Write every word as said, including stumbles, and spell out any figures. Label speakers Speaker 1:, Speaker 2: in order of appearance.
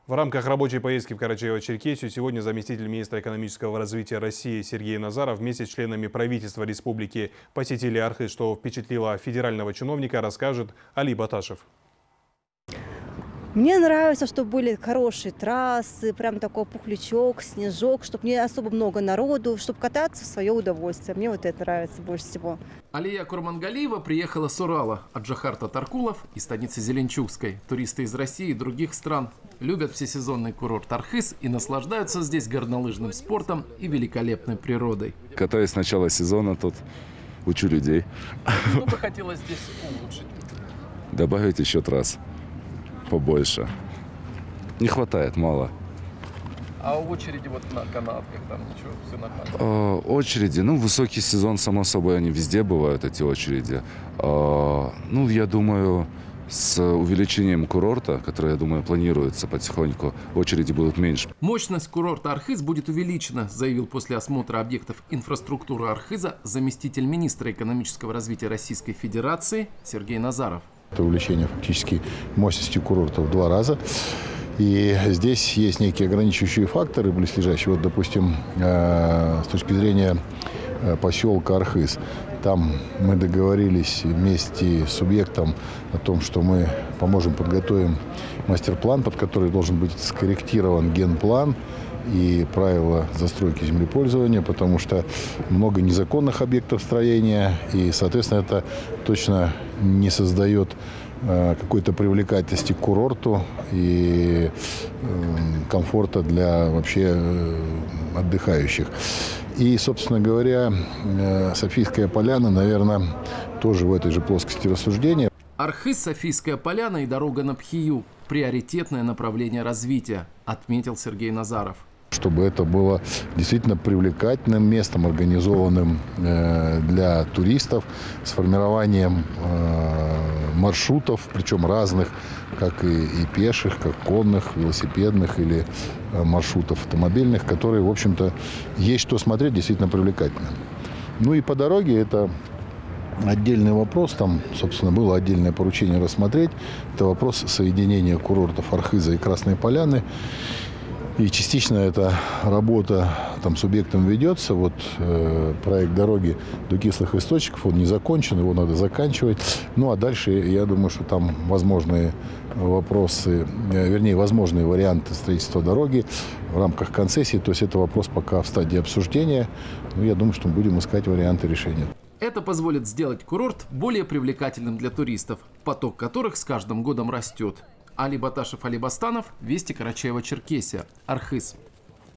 Speaker 1: В рамках рабочей поездки в Карачаево-Черкесию сегодня заместитель министра экономического развития России Сергей Назаров вместе с членами правительства республики посетили Архыз. Что впечатлило федерального чиновника, расскажет Али Баташев.
Speaker 2: Мне нравится, что были хорошие трассы, прям такой пухлячок, снежок, чтобы не особо много народу, чтобы кататься в свое удовольствие. Мне вот это нравится больше всего.
Speaker 3: Алия Курмангалиева приехала с Урала, от Джохар Татаркулов и станицы Зеленчукской. Туристы из России и других стран любят всесезонный курорт Архыз и наслаждаются здесь горнолыжным спортом и великолепной природой.
Speaker 4: Катаюсь с начала сезона тут, учу людей.
Speaker 3: Что бы хотелось здесь улучшить?
Speaker 4: Добавить еще трасс. Побольше. Не хватает, мало.
Speaker 3: А очереди вот на канатках, там ничего, все нормально?
Speaker 4: Э, очереди, ну, высокий сезон, само собой, они везде бывают, эти очереди. Э, ну, я думаю, с увеличением курорта, который, я думаю, планируется потихоньку, очереди будут меньше.
Speaker 3: Мощность курорта Архыз будет увеличена, заявил после осмотра объектов инфраструктуры Архыза заместитель министра экономического развития Российской Федерации Сергей Назаров.
Speaker 5: Это увеличение фактически мощности курорта в два раза. И здесь есть некие ограничивающие факторы близлежащие. Вот, допустим, с точки зрения поселка Архыз. Там мы договорились вместе с субъектом о том, что мы поможем, подготовим мастер-план, под который должен быть скорректирован генплан и правила застройки землепользования, потому что много незаконных объектов строения, и, соответственно, это точно не создает э, какой-то привлекательности к курорту и э, комфорта для вообще э, отдыхающих. И, собственно говоря, э, Софийская поляна, наверное, тоже в этой же плоскости рассуждения.
Speaker 3: Архыз, Софийская поляна и дорога на Пхию – приоритетное направление развития, отметил Сергей Назаров.
Speaker 5: Чтобы это было действительно привлекательным местом, организованным э, для туристов, с формированием э, маршрутов, причем разных, как и, и пеших, как конных, велосипедных или э, маршрутов автомобильных, которые, в общем-то, есть что смотреть, действительно привлекательно. Ну и по дороге это отдельный вопрос, там, собственно, было отдельное поручение рассмотреть. Это вопрос соединения курортов Архыза и Красной Поляны. И частично эта работа там субъектом ведется. Вот э, проект дороги до кислых источников, он не закончен, его надо заканчивать. Ну а дальше, я думаю, что там возможные вопросы, э, вернее, возможные варианты строительства дороги в рамках концессии. То есть это вопрос пока в стадии обсуждения. Но я думаю, что мы будем искать варианты решения.
Speaker 3: Это позволит сделать курорт более привлекательным для туристов, поток которых с каждым годом растет. Али Баташев, Али Бастанов, Вести, Карачаево-Черкесия, Архыз.